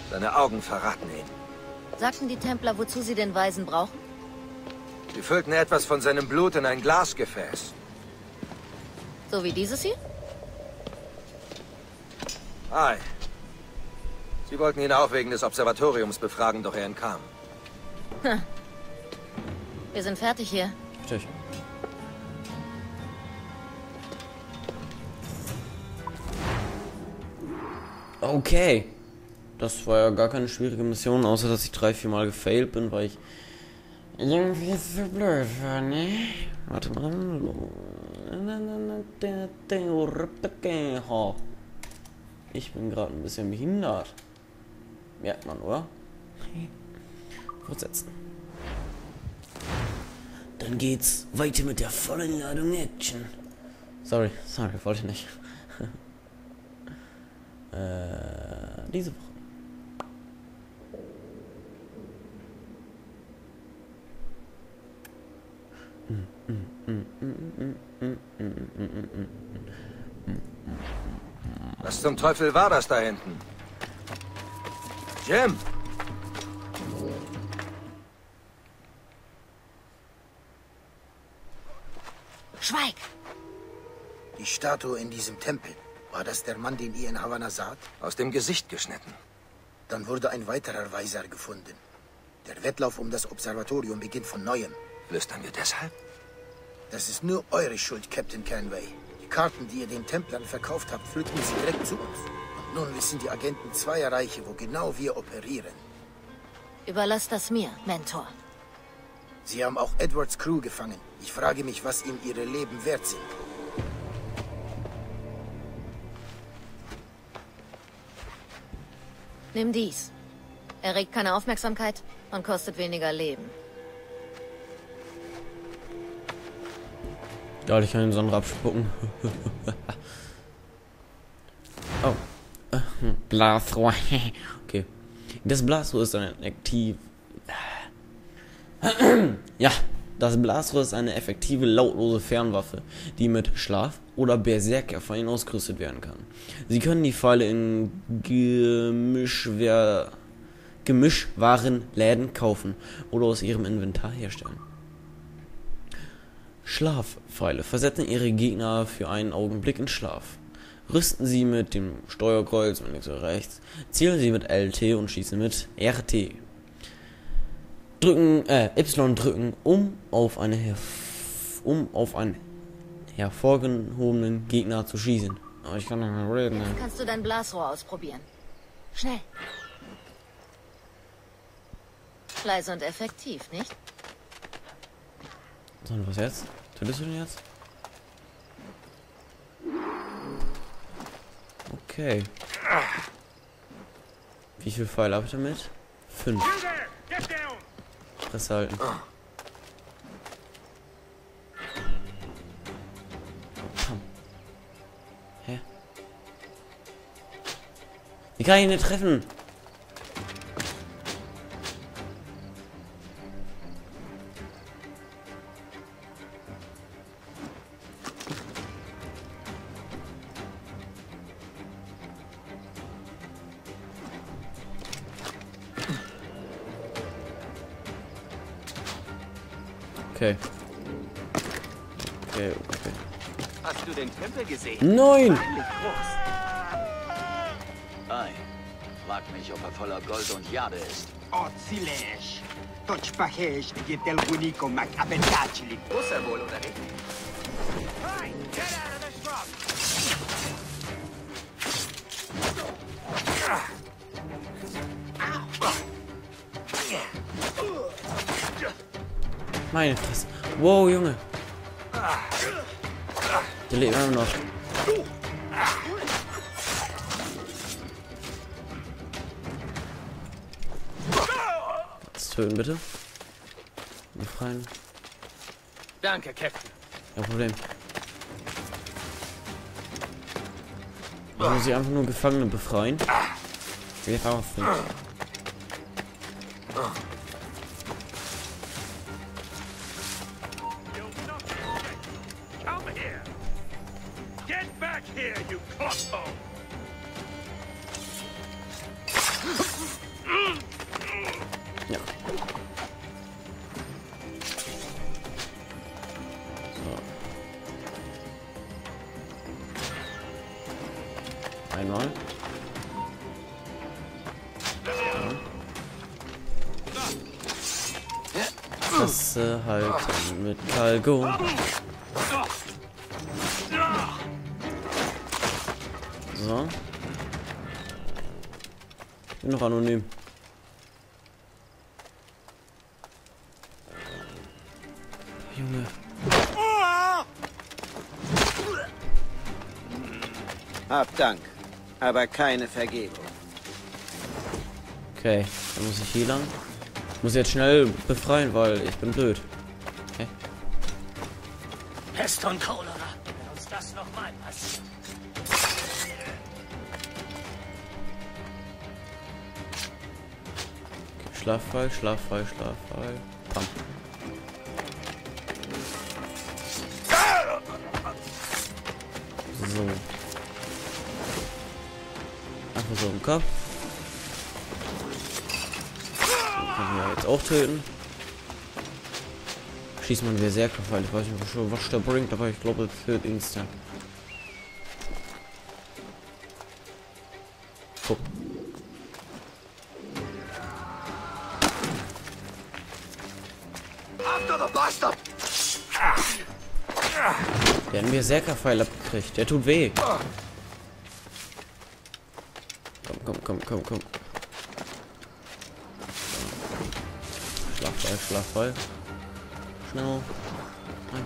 Seine Augen verraten ihn. Sagten die Templer, wozu sie den Weisen brauchen? Sie füllten etwas von seinem Blut in ein Glasgefäß. So wie dieses hier? Ei. Sie wollten ihn auch wegen des Observatoriums befragen, doch er entkam. Hm. Wir sind fertig hier. Richtig. Okay. Das war ja gar keine schwierige Mission, außer dass ich 3-4 Mal gefailt bin, weil ich irgendwie so blöd war, ne? Warte mal. Ich bin gerade ein bisschen behindert. Merkt man, oder? Fortsetzen. Dann geht's weiter mit der vollen Ladung Action. Sorry, wollte ich nicht. Diese Woche. Was zum Teufel war das da hinten? Jim! Schweig! Die Statue in diesem Tempel. War das der Mann, den ihr in Havanna saht? Aus dem Gesicht geschnitten. Dann wurde ein weiterer Weiser gefunden. Der Wettlauf um das Observatorium beginnt von Neuem. Flüstern wir deshalb? Das ist nur eure Schuld, Captain Canway. Die Karten, die ihr den Templern verkauft habt, führten sie direkt zu uns. Und nun wissen die Agenten zweier Reiche, wo genau wir operieren. Überlass das mir, Mentor. Sie haben auch Edwards Crew gefangen. Ich frage mich, was ihm ihre Leben wert sind. Nimm dies. Erregt keine Aufmerksamkeit und kostet weniger Leben. Ja, ich kann den Sonnenrad spucken. Oh. Blasrohr. Okay. Das Blasrohr ist eine das Blasrohr ist eine effektive, lautlose Fernwaffe, die mit Schlaf- oder Berserkerpfeilen ausgerüstet werden kann. Sie können die Pfeile in Gemischwarenläden kaufen oder aus ihrem Inventar herstellen. Schlafpfeile versetzen ihre Gegner für einen Augenblick in Schlaf. Rüsten sie mit dem Steuerkreuz mit links oder rechts, zielen sie mit LT und schießen mit RT. Y drücken, um auf einen hervorgehobenen Gegner zu schießen. Aber ich kann nicht mehr reden. Jetzt kannst du dein Blasrohr ausprobieren. Schnell. Leise und effektiv, nicht? So, und was jetzt? Tötest du den jetzt? Okay. Wie viel Pfeile habe ich damit? 5. Fresse halten. Komm. Hä? Wie kann ich ihn nicht treffen? Okay. Okay. Hast du den Tempel gesehen? Nein! Peinlich groß. Ei. Frag mich, ob er voller Gold und Jade ist. Ozilesh. Tochpahesh, Getel Bunico, Mac Abendachili. Muss er wohl, oder nicht? Hey, get out of the truck! Meine Fresse. Wow, Junge. Der lebt immer noch. Jetzt töten, bitte. Befreien. Danke, Captain. Kein Problem. Ich muss sie einfach nur Gefangene befreien. Wir fahren auf nicht. Come here! Get back here, you clotho! Fresse halten mit Kalgo. So. Ich bin noch anonym. Junge. Hab Dank, aber keine Vergebung. Okay, dann muss ich hier lang. Ich muss jetzt schnell befreien, weil ich bin blöd. Okay. Pest und Cholera, wenn uns das nochmal passiert. Schlaffall, Schlaffall, Schlaffall. Bam. So. Einfach so im Kopf. Den können wir jetzt auch töten. Schießt man Berserkerpfeil. Ich weiß nicht, was der bringt, aber ich glaube, es tötet instant. So. Der hat einen Berserkerpfeil abgekriegt. Der tut weh. Komm. Schlaffall. Schnell. Nein.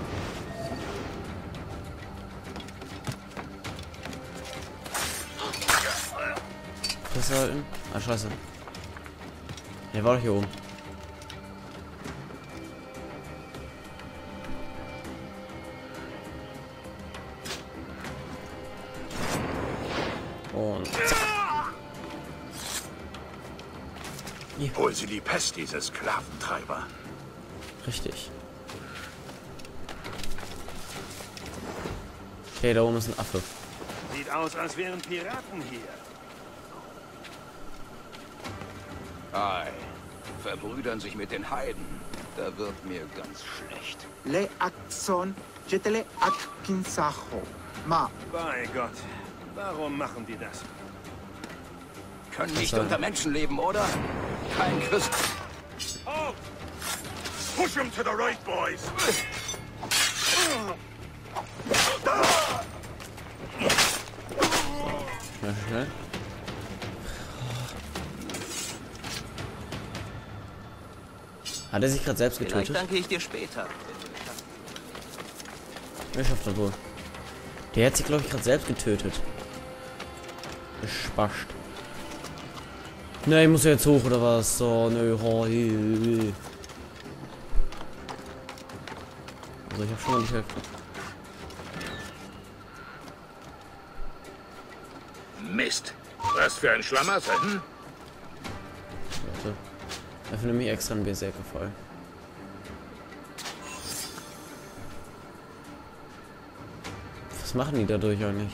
Festhalten. Ah, scheiße. Der war doch hier oben. Und Hol sie die Pest, diese Sklaventreiber. richtig. Okay, da oben ist ein Affe. Sieht aus, als wären Piraten hier. Ei, verbrüdern sich mit den Heiden. Da wird mir ganz schlecht. Le Akson, Jetele Atkinsacho. Ma. Bei Gott, warum machen die das? Können nicht unter Menschen leben, oder? Kein Christ. Oh! Push him to the right, boys! Schnell. Hat er sich gerade selbst getötet? Danke ich dir später. Wer schafft das wohl? Der hat sich, glaube ich, gerade selbst getötet. Gespasst. Ne, ich muss ja jetzt hoch, oder was? So, nö, Also, ich hab schon mal nicht Hälfte. Mist! Was für ein Schlamassel, hm? Warte. Öffne mich extra einen Berserkerfall. Was machen die dadurch eigentlich?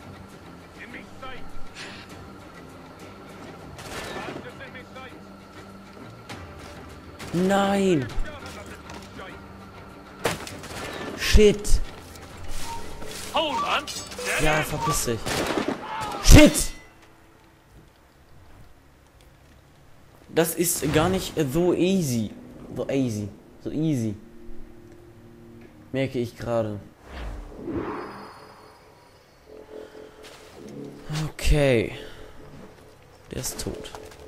Nein! Shit! Ja, verpiss dich. Shit! Das ist gar nicht so easy. So easy. Merke ich gerade. Okay. Der ist tot.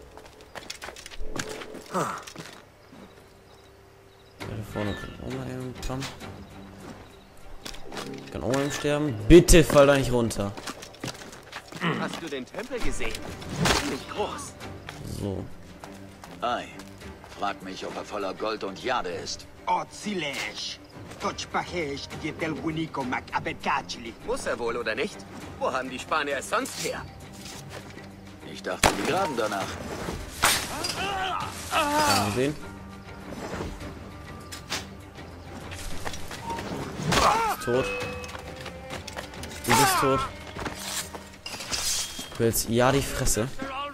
Da vorne kann auch mal eben kommen. Kann auch mal sterben. Bitte fall da nicht runter. Hast du den Tempel gesehen? Ziemlich groß. So. Ei, frag mich, ob er voller Gold und Jade ist. Otzilesh. Tochpachesh, Jetel Wuniko Mac Abetachli. Muss er wohl, oder nicht? Wo haben die Spanier es sonst her? Ich dachte, die graben danach. Kann man sehen. Tot. Du bist tot. Du willst ja die Fresse.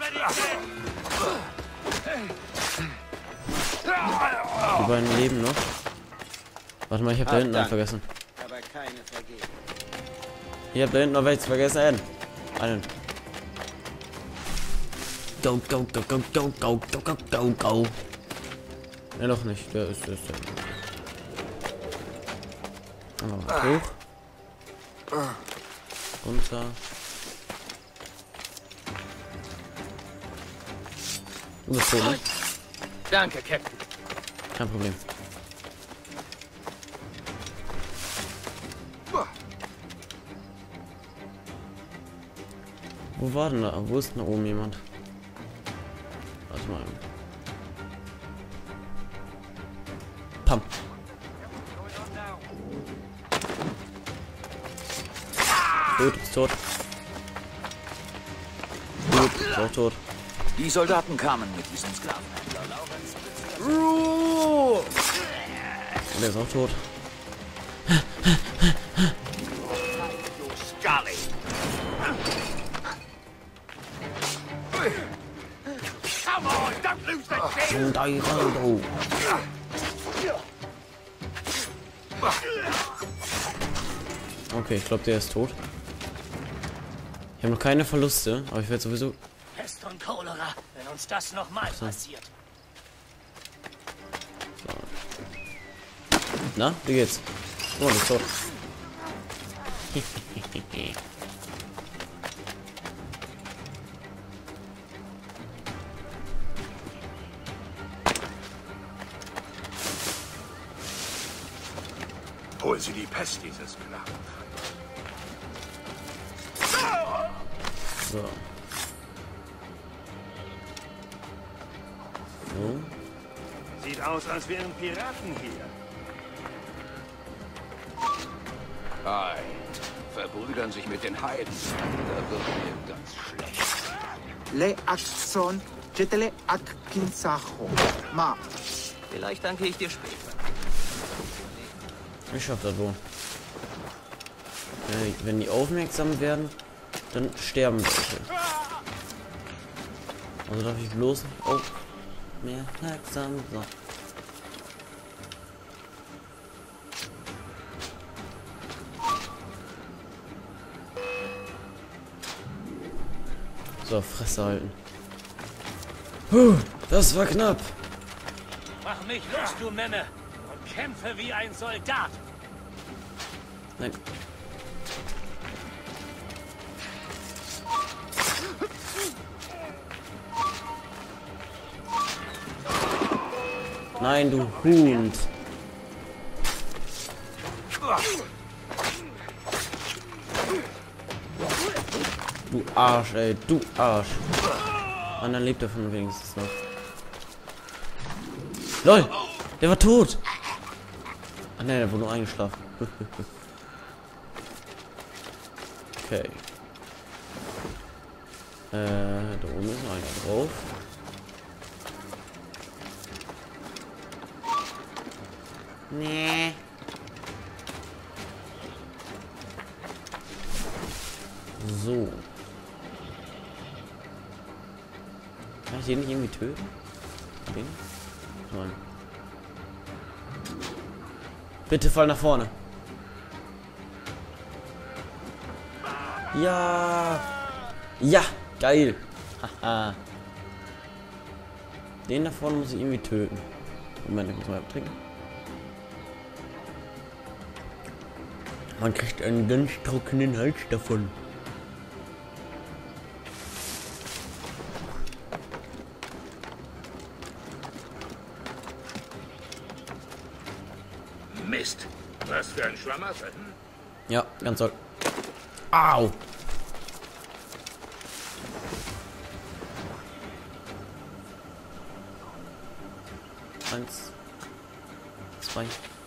Die beiden leben noch. Warte mal, ich hab da hinten einen vergessen. Aber keine Vergebung. Ich hab da hinten noch welches vergessen. Einen. Go. Ne, noch nicht. Der ist. Hoch. Runter. Du bist tot, ne? Danke, Captain. Kein Problem. Wo war denn da? Wo ist denn da oben jemand? Warte mal. Pam. Gut, ist tot. Gut, ist auch tot. Die Soldaten kamen mit diesem Sklavenhändler Der ist auch tot. Okay, ich glaube, der ist tot. Ich habe noch keine Verluste, aber ich werde sowieso... Pest und Cholera, wenn uns das nochmal passiert. So. Na, wie geht's? Oh, der ist tot. Holen Sie die Pest dieses Knaben. So. So. Sieht aus, als wären Piraten hier. Ei, verbrüdern sich mit den Heiden. Da wird mir ganz schlecht. Le Axon, Jetele Akinsacho. Ma. Vielleicht danke ich dir später. Ich schaff das wohl. Wenn die aufmerksam werden, dann sterben welche. Also darf ich bloß nicht aufmerksam sein. So, Fresse halten. Das war knapp. Mach mich los, du Memme, und kämpfe wie ein Soldat. Nein. Nein, du Hund. Du Arsch, ey, du Arsch. Und dann lebt er von wenigstens noch. LOL, der war tot. Ah ne, der wurde nur eingeschlafen. Okay. Da oben ist noch einer drauf. Nee. So. Kann ich den nicht irgendwie töten? Den? Nein. Bitte fall nach vorne. Ja. Ja, geil. Haha. Den da vorne muss ich irgendwie töten. Moment, ich muss mal abtrinken. Man kriegt einen ganz trockenen Hals davon. Mist. Was für ein Schlamassel. Ja, ganz toll. Au! Eins. Zwei.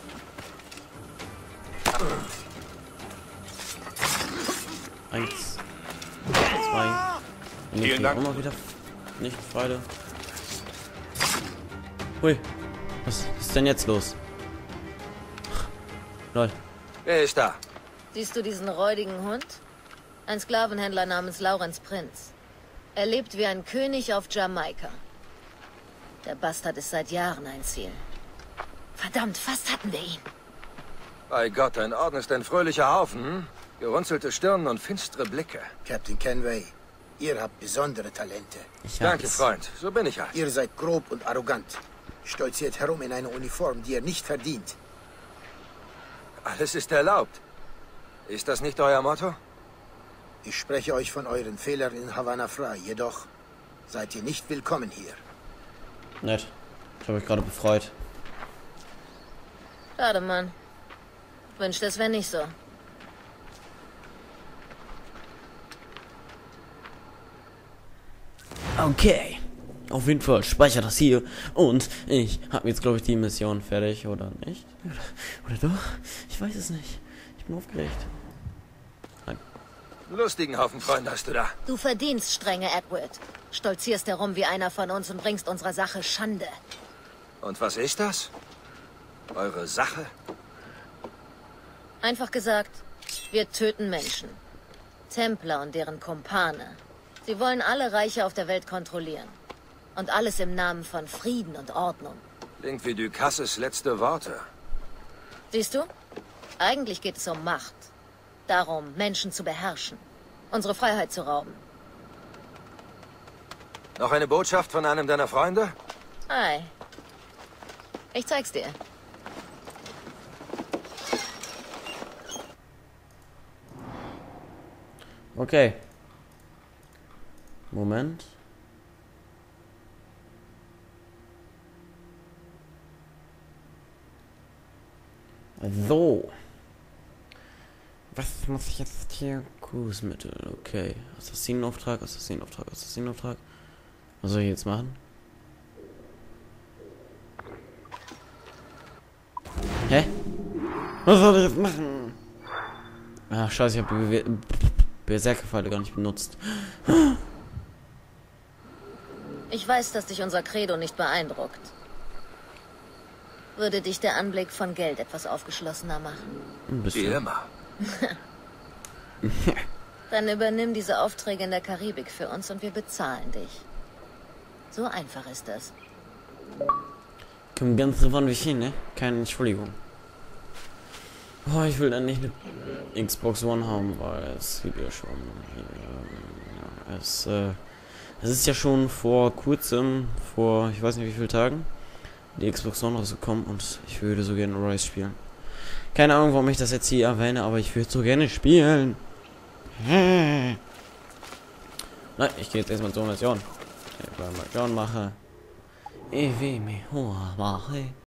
Eins. Zwei. Und ich auch mal wieder nicht Freude. Hui. Was ist denn jetzt los? Lol. Wer ist da? Siehst du diesen räudigen Hund? Ein Sklavenhändler namens Lawrence Prince. Er lebt wie ein König auf Jamaika. Der Bastard ist seit Jahren ein Ziel. Verdammt, fast hatten wir ihn. Bei Gott, ein Orden ist ein fröhlicher Haufen, hm? Gerunzelte Stirnen und finstere Blicke. Captain Kenway, ihr habt besondere Talente. Danke, Freund. So bin ich halt. Ihr seid grob und arrogant. Stolziert herum in einer Uniform, die er nicht verdient. Alles ist erlaubt. Ist das nicht euer Motto? Ich spreche euch von euren Fehlern in Havanna frei, jedoch seid ihr nicht willkommen hier. Nett. Ich habe mich gerade befreut. Schade, Mann. Wünschte, es wäre nicht so. Okay. Auf jeden Fall speicher das hier. Und ich habe jetzt, glaube ich, die Mission fertig, oder nicht? Oder doch? Ich weiß es nicht. Ich bin aufgeregt. Nein. Lustigen Haufen Freunde hast du da. Du verdienst strenge, Edward. Stolzierst herum wie einer von uns und bringst unserer Sache Schande. Und was ist das? Eure Sache? Einfach gesagt, wir töten Menschen. Templer und deren Kumpane. Sie wollen alle Reiche auf der Welt kontrollieren. Und alles im Namen von Frieden und Ordnung. Klingt wie Ducasses letzte Worte. Siehst du? Eigentlich geht es um Macht. Darum, Menschen zu beherrschen. Unsere Freiheit zu rauben. Noch eine Botschaft von einem deiner Freunde? Hi. Ich zeig's dir. Okay. Moment. So. Was muss ich jetzt hier? Cruise-Mittel, okay. Assassinenauftrag, Assassinenauftrag, Assassinenauftrag. Was soll ich jetzt machen? Hä? Was soll ich jetzt machen? Ach, scheiße, ich habe Berserkerpfeile gar nicht benutzt. Ich weiß, dass dich unser Credo nicht beeindruckt. Würde dich der Anblick von Geld etwas aufgeschlossener machen? Ein Wie bisschen. immer. Dann übernimm diese Aufträge in der Karibik für uns und wir bezahlen dich. So einfach ist das. Kommt ganz drauf an, wie viel, ne? Keine Entschuldigung. Oh, ich will dann nicht eine Xbox One haben, weil es gibt ja schon. Es ist ja schon vor kurzem, vor ich weiß nicht wie vielen Tagen, die Xbox One rausgekommen und ich würde so gerne Rise spielen. Keine Ahnung, warum ich das jetzt hier erwähne, aber ich würde so gerne spielen. Nein, ich gehe jetzt erstmal zur Mission. Ich Mission mache.